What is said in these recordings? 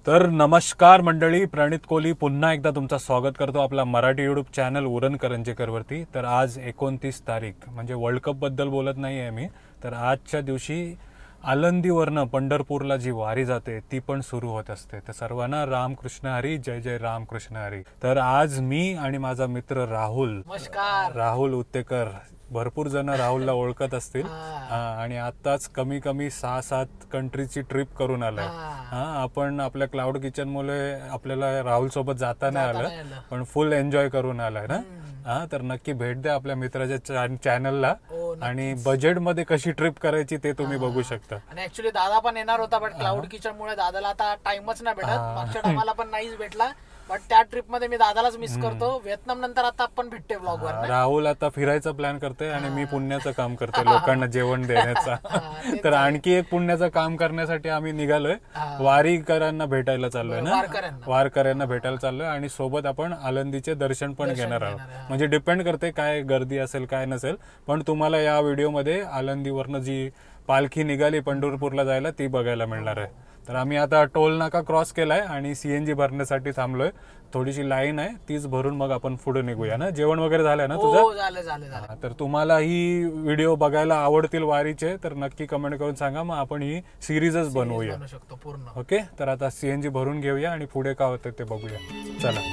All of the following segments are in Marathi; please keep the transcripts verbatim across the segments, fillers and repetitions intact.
तर नमस्कार मंडळी, प्रणित कोहली पुन्हा एकदा तुमचं स्वागत करतो आपला मराठी यूट्यूब चॅनल उरण करंजेकरवरती। तर आज एकोणतीस तारीख म्हणजे वर्ल्ड कप बद्दल बोलत नाही आहे मी, तर आजच्या दिवशी आळंदीवरनं पंढरपूरला जी वारी जाते ती पण सुरू होत असते। तर सर्वांना रामकृष्ण हरी, जय जय रामकृष्ण हरी। तर आज मी आणि माझा मित्र राहुल, नमस्कार, राहुल उत्तेकर, भरपूर जण राहुलला ओळखत असतील, आणि आताच कमी कमी सहा सात कंट्रीची ट्रिप करून आलाय। हा आपण आपल्या क्लाउड किचन मुळे आपल्याला राहुल सोबत जाता नाही आलं, पण फुल एन्जॉय करून आलाय ना। हा तर नक्की भेट द्या आपल्या मित्राच्या चॅनलला, आणि बजेट मध्ये कशी ट्रिप करायची ते तुम्ही बघू शकता। आणि ऍक्च्युअली दादा पण येणार होता, पण क्लाउड किचन मुळे दादाला आता टाइमच नाही भेटत। मागच्या टायमाला पण नाहीच भेटला, बट त्या ट्रिप मध्ये मी दादालाच मिस करतो। व्हिएतनाम नंतर आता आपण भेटते व्लॉग वर। राहुल आता फिरायचा प्लॅन करते आणि मी पुण्याचं काम करते, लोकांना जेवण देण्याचा। तर आणखी एक पुण्याचं काम करण्यासाठी आम्ही निघालोय, वारीकरांना भेटायला चाललोय ना, वारकऱ्यांना भेटायला चाललोय, आणि सोबत आपण आळंदीचे दर्शन पण घेणार आहोत। म्हणजे डिपेंड करते काय गर्दी असेल काय नसेल, पण तुम्हाला या व्हिडिओमध्ये आळंदीवरनं जी पालखी निघाली पंढरपूरला जायला ती बघायला मिळणार आहे। तर आम्ही आता टोल नाका क्रॉस केलाय आणि सीएनजी भरण्यासाठी थांबलोय। थोडीशी लाईन आहे, तीच भरून मग आपण पुढे निघूया ना। जेवण वगैरे झालंय ना तुझं? झालं झालं झालं। तर तुम्हाला ही व्हिडिओ बघायला आवडतील वारीचे, तर नक्की कमेंट करून सांगा, मग आपण ही सिरीजच बनवूया पूर्ण। ओके, तर आता सीएनजी भरून घेऊया आणि पुढे काय होतं ते बघूया, चला।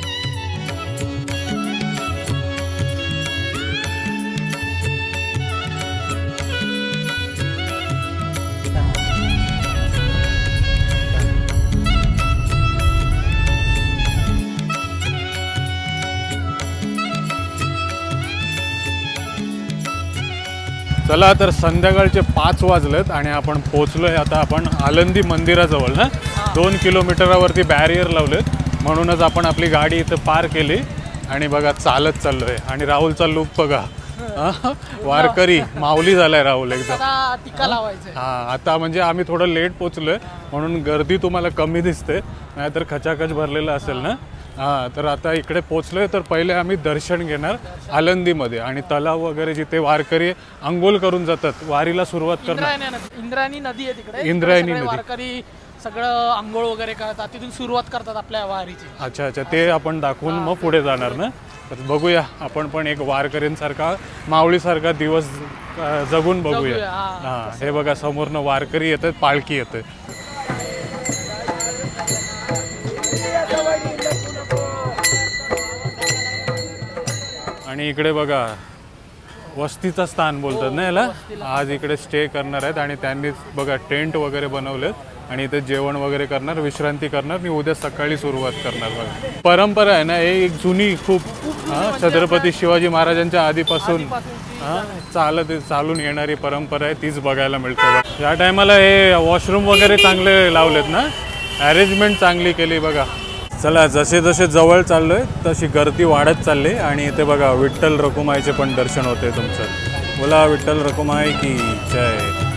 चला, तर संध्याकाळचे पाच वाजलेत आणि आपण पोहोचलोय आता आपण आळंदी मंदिराजवळ ना। दोन किलोमीटरावरती बॅरियर लावलेत, म्हणूनच आपण आपली गाडी इथं पार केली आणि बघा चालत चाललोय। आणि राहुलचा लुक बघा, वारकरी माऊली झालाय राहुल एकदम। हा आता म्हणजे आम्ही थोडं लेट पोहोचलोय म्हणून गर्दी तुम्हाला कमी दिसते, नाहीतर खचाखच भरलेलं असेल ना। हा तर आता इकडे पोहोचलोय, तर पहिले आम्ही दर्शन घेणार आळंदीमध्ये, आणि तलाव वगैरे जिथे वारकरी अंघोळ करून जातात, वारीला सुरुवात करणार। इंद्रायणी नदी आहे तिकडे, इंद्रायणी नदी, वारकरी सगळं अंघोळ वगैरे करतात, तिथून सुरुवात करतात आपल्या वारीची। अच्छा अच्छा, ते आपण दाखवून मग पुढे जाणार ना। तर बघूया आपण पण एक वारकरींसारखा माऊलीसारखा दिवस जगून बघूया। हा हे बघा समोरनं वारकरी येतात, पालखी येते। आणि इकडे बघा वस्तीचं स्थान बोलतात ना याला, आज इकडे स्टे करणार आहेत आणि त्यांनीच बघा टेंट वगैरे बनवलेत आणि इथे जेवण वगैरे करणार, विश्रांती करणार, आणि उद्या सकाळी सुरुवात करणार। बघा परंपरा आहे ना, हे एक जुनी खूप छत्रपती शिवाजी महाराजांच्या आधीपासून हा चालत चालून येणारी परंपरा आहे, तीच बघायला मिळते। या टायमाला हे वॉशरूम वगैरे चांगले लावलेत ना, अरेंजमेंट चांगली केली बघा। चला, जसे जसे जवळ चाललोय तशी गर्दी वाढत चालली, आणि इथे बघा विठ्ठल रखुमाईचे पण दर्शन होते तुमचं। बोला विठ्ठल रखुमाई की जय।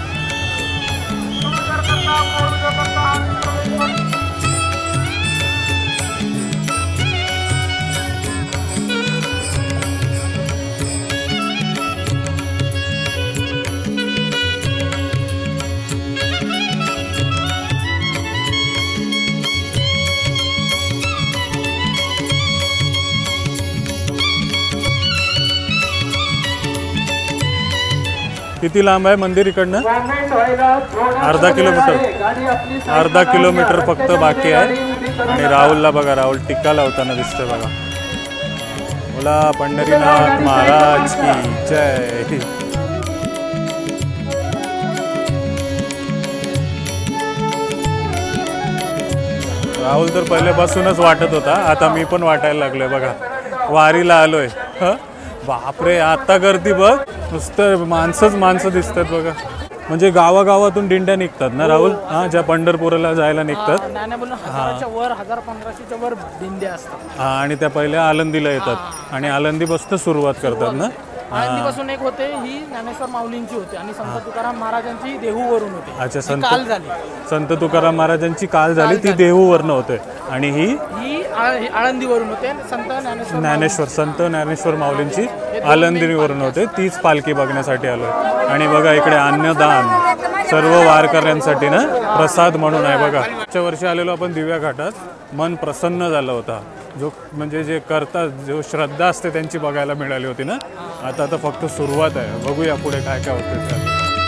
किती लांब आहे मंदिर इकडनं? अर्धा किलोमीटर, अर्धा किलोमीटर फक्त बाकी आहे। आणि राहुलला बघा, राहुल टिक्का लावताना दिसतोय बघा। बोला पंढरीनाथ महाराज की जय। राहुल तर पहिल्यापासूनच वाटत होता, आता मी पण वाटायला लागलोय बघा, वारीला आलोय। बापरे, आता गर्दी बघ, नुसतं माणसंच माणसं दिसतात बघा। म्हणजे गावागावातून दिंड्या निघतात ना राहुल, हा ज्या पंढरपूरला जायला निघतात, वर हजार पंधराशेच्या वर दिंड्या असतात। हा आणि त्या पहिल्या आळंदीला येतात आणि आळंदीपासून सुरुवात करतात ना। आळंदीपासून एक होते, ही ज्ञानेश्वर माऊलींची होती, आणि संत तुकाराम महाराजांची देहूवरून होती। अच्छा, संत काल झाली, संत तुकाराम महाराजांची काल झाली, ती देहूवरून होते, आणि ही ही आळंदीवरून होते। संत ज्ञानेश्वर ज्ञानेश्वर संत ज्ञानेश्वर माऊलींची आळंदीवरून होते, तीच पालखी बघण्यासाठी आलोय। आणि बघा इकडे अन्नदान सर्व वारकऱ्यांसाठी ना प्रसाद म्हणून आहे बघा. मागच्या वर्षी आलेलो आपण दिव्या घाटात, मन प्रसन्न झालं होता. जो म्हणजे जे करतात, जो श्रद्धा असते त्यांची बघायला मिळाली होती ना. आता आता फक्त सुरुवात आहे, बघूया पुढे काय काय होते ते.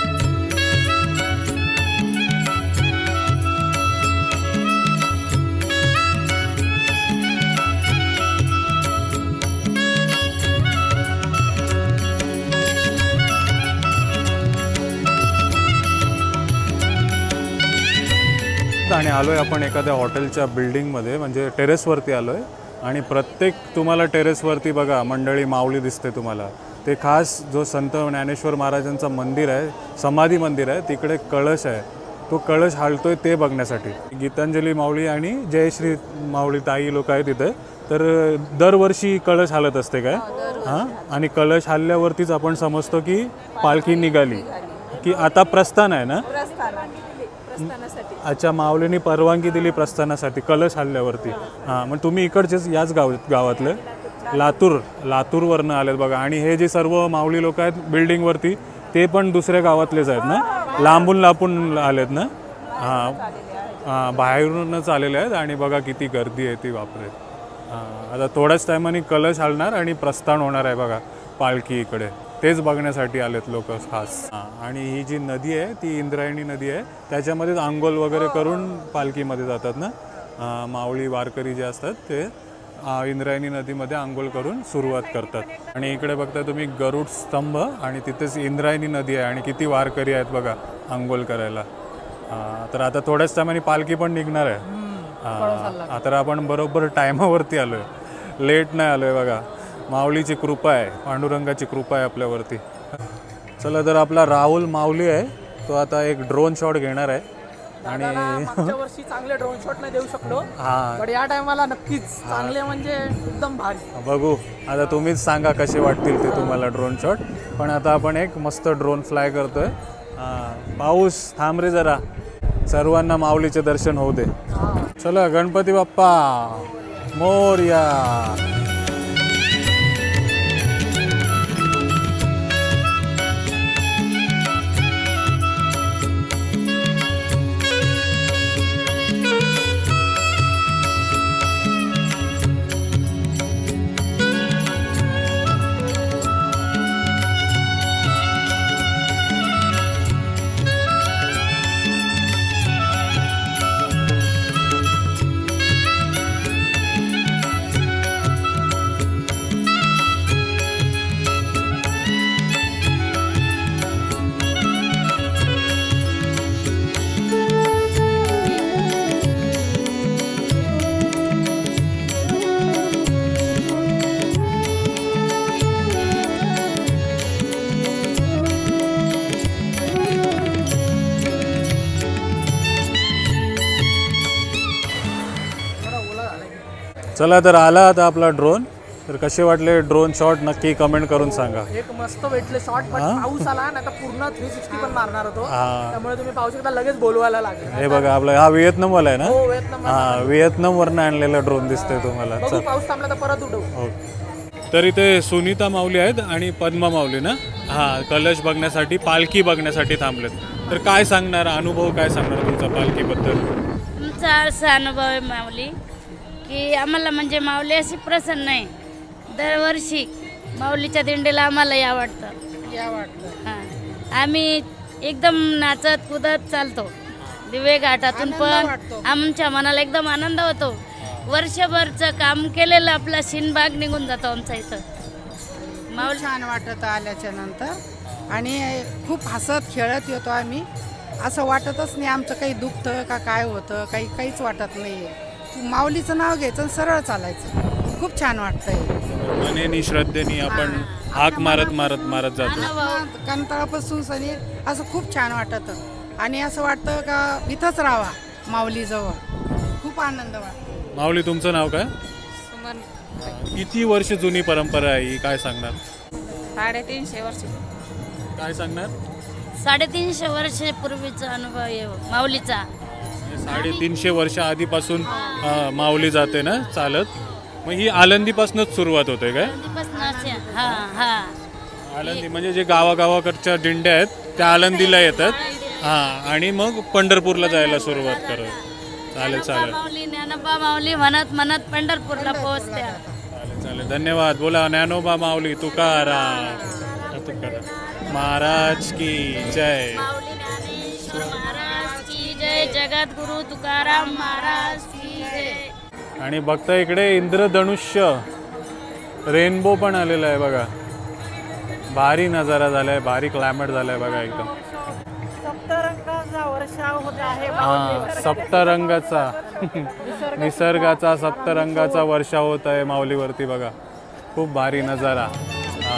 आणि आलोय आपण एखाद्या हॉटेलच्या बिल्डिंगमध्ये, म्हणजे टेरेसवरती आलोय. आणि प्रत्येक तुम्हाला टेरेसवरती बघा मंडळी माऊली दिसते तुम्हाला. ते खास जो संत ज्ञानेश्वर महाराजांचं मंदिर आहे, समाधी मंदिर आहे, तिकडे कळश आहे. तो कळश हालतोय ते बघण्यासाठी. गीतांजली माऊली आणि जयश्री माऊली ताई लोक आहेत तिथे. तर दरवर्षी कळश हालत असते काय? हां. आणि कळश हालल्यावरतीच आपण समजतो की पालखी निघाली, की आता प्रस्थान आहे ना. अच्छा, माऊलींनी परवानगी दिली प्रस्थानासाठी कलश हल्ल्यावरती. हां, मग तुम्ही इकडचेच याच गाव गावातले? लातूर लातूरवरनं आलेत बघा. आणि हे जे सर्व माऊली लोक आहेत बिल्डिंगवरती, ते पण दुसऱ्या गावातलेच आहेत ना, लांबून लांबून आलेत ना. हां हां, बाहेरूनच आलेले आहेत. आणि बघा किती गर्दी आहे ती, बापरे. हां, आता थोड्याच टायमाने कलश हलणार आणि प्रस्थान होणार आहे बघा पालखी इकडे. तेच बघण्यासाठी आलेत लोक खास. आणि ही जी नदी आहे ती इंद्रायणी नदी आहे, त्याच्यामध्येच आंघोळ वगैरे करून पालखीमध्ये जातात ना माऊली वारकरी जे असतात ते. इंद्रायणी नदीमध्ये आंघोळ करून सुरुवात करतात. आणि इकडे बघता तुम्ही गरुड स्तंभ, आणि तिथेच इंद्रायणी नदी आहे. आणि किती वारकरी आहेत बघा आंघोळ करायला. तर आता थोड्याच टायमाने पालखी पण निघणार आहे. तर आपण बरोबर टायमावरती आलोय, लेट नाही आलोय बघा. माऊलीची कृपा आहे, पांडुरंगाची कृपा आहे आपल्यावरती. चला, तर आपला राहुल माऊली आहे, तो आता एक ड्रोन शॉट घेणार आहे. आणि मागच्या वर्षी चांगले ड्रोन शॉट नाही देऊ शकलो, पण या टायमाला नक्कीच चांगले, म्हणजे एकदम भारी. बघू आता, तुम्हीच सांगा कसे वाटतील ते तुम्हाला ड्रोन शॉट. पण आता आपण एक मस्त ड्रोन फ्लाय करतोय. पाऊस थांब रे जरा, सर्वांना माऊलीचे दर्शन होऊ दे. चला, गणपती बाप्पा मोरया. चला, तर आला आता आपला ड्रोन. तर कसे वाटले ड्रोन शॉट नक्की कमेंट करून सांगा. एक मस्त भेटले शॉट, पण पाऊस आला ना, तर पूर्ण थ्री सिक्स्टी पण मारणार होतो. त्यामुळे तुम्ही पाहू शकता लगेच बोलवायला लागेल. हे बघा, आपला हा व्हिएतनाम वाला आहे ना. हो, व्हिएतनाम. हा, व्हिएतनाम वरनं आणलेला ड्रोन दिसतोय तुम्हाला. बघू, पाऊस थांबला तर परत उडवू. हो. तर इथे सुनीता माऊली आहेत आणि पद्मा माऊली ना, हा कलश बघण्यासाठी, पालखी बघण्यासाठी थांबलेत. तर काय सांगणार, अनुभव काय सांगणार तुमचा पालखीबद्दल? तुमचा असा अनुभव आहे माऊली, की आम्हाला म्हणजे माऊली अशी प्रसन्न आहे. दरवर्षी माऊलीच्या दिंडीला आम्हाला या वाटतं या वाटतं हां. आम्ही एकदम नाचत कुदत चालतो दिवे घाटातून, पण आमच्या मनाला एकदम आनंद होतो. वर्षभरचं काम केलेलं आपला शिनबाग निघून जातो आमचा इथं. माऊली छान वाटत आल्याच्या नंतर, आणि खूप हसत खेळत येतो आम्ही. असं वाटतच नाही आमचं काही दुखतं का काय होतं, काही काहीच वाटत नाही. माऊलीचं नाव घ्यायचं, सरळ चालायचं. खूप छान वाटतंय. मनेनी श्रद्धेनी आपण हाक मारत मारत मारत जातो. कंटाळापासून सनी असं खूप छान वाटतं. आणि असं वाटतं का इथंच राहावा माऊलीजवळ. खूप आनंद वाटतो. माऊली, तुमचं नाव काय? सुमन. किती वर्ष जुनी परंपरा आहे ही, काय सांगणार? साडेतीनशे वर्ष. काय सांगणार? साडेतीनशे वर्ष पूर्वीचा अनुभव आहे माऊलीचा. साडेतीनशे वर्ष आधीपासून माऊली जाते ना चालत. मग ही आळंदीपासूनच सुरुवात होते काय? हां हां. आळंदी म्हणजे जे गावागावाकडच्या दिंड्या आहेत त्या आळंदीला येतात. हां आणि मग पंढरपूरला जायला सुरुवात करू. चालेल चालेल माऊली ज्ञानोबा माऊली म्हणत म्हणत पंढरपूरला पोहोचत्या. चालेल चालेल धन्यवाद. बोला ज्ञानोबा माऊली तुकाराम तुकाराम महाराज की जय. माऊली ज्ञानेश्वर महाराज की जय. जगद्गुरु तुकाराम महाराज की जय. आणि बघता इकडे इंद्रधनुष्य रेनबो पण आलेला आहे बघा. भारी नजारा झालाय, भारी क्लायमेट झालाय बघा एकदम. सप्तरंगाचा वर्षाव होत आहे. हा सप्तरंगाचा निसर्गाचा सप्तरंगाचा वर्षा होत आहे माऊलीवरती बघा. खूप भारी नजारा. हा.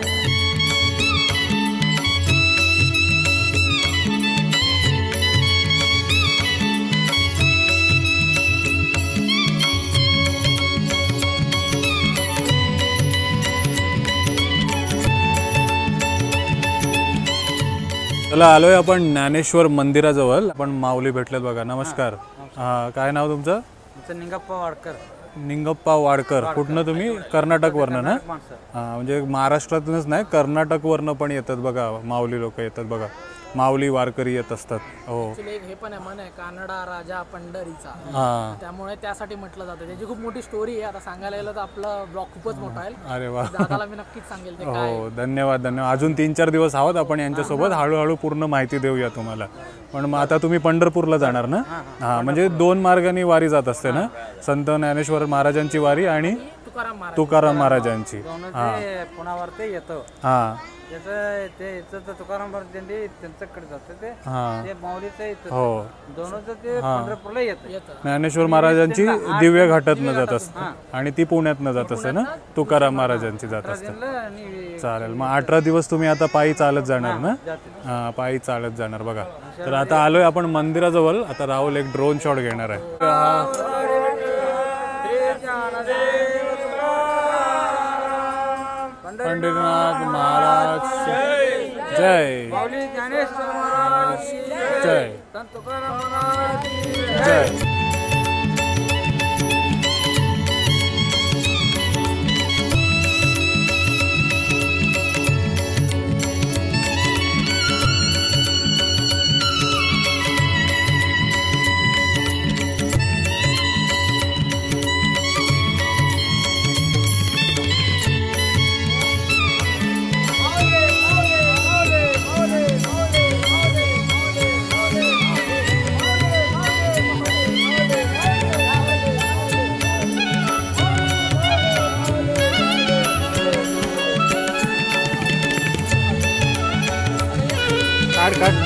चला आलोय आपण ज्ञानेश्वर मंदिराजवळ. आपण माऊली भेटलेत बघा. नमस्कार. हा काय नाव तुमचं? निंगप्पा वाडकर. निंगप्पा वाडकर. कुठनं तुम्ही? कर्नाटकवरनं ना? हां म्हणजे महाराष्ट्रातूनच नाही कर्नाटकवरनं पण येतात बघा माऊली लोक येतात बघा. माऊली वारकरी येत असतात. हो एक हे पण आहे मन आहे कानडा राजा पंढरीचा. हां त्यामुळे त्यासाठी म्हटलं जातं. त्याची खूप मोठी स्टोरी आहे. आता सांगायला गेलं तर आपला ब्लॉग खूपच मोठा आहे. अरे वा. दादाला मी नक्कीच सांगेल ते काय. हो धन्यवाद धन्यवाद. अजून तीन चार दिवस आहोत आपण यांच्यासोबत. हळूहळू पूर्ण माहिती देऊया तुम्हाला. पण मग आता तुम्ही पंढरपूरला जाणार ना? हां म्हणजे दोन मार्गाने वारी जात असते ना? संत ज्ञानेश्वर महाराजांची वारी आणि तुकाराम महाराज तुकाराम महाराजांची. ते पुण्यावरती येतं हां त्याचं ते इथं तर तुकाराम दिंडी त्यांच्याकडे जातं ते हां ते माऊलीचं इथं हो. दोनचं ते पंढरपूरला येतं. ज्ञानेश्वर महाराजांची दिव्य घाटातनं जात असते आणि ती पुण्यातनं जात असते ना? तुकाराम महाराजांची जात असते. आणि चालेल मग अठरा दिवस तुम्ही आता पायी चालत जाणार ना? हां पायी चालत जाणार बघा. तर आता आलोय आपण मंदिराजवळ. आता राहुल एक ड्रोन शॉट घेणार आहे. पंडितनाथ महाराज जय. माऊली ज्ञानेश्वर महाराज जय. संत तुकाराम महाराज जय. काढ काढ.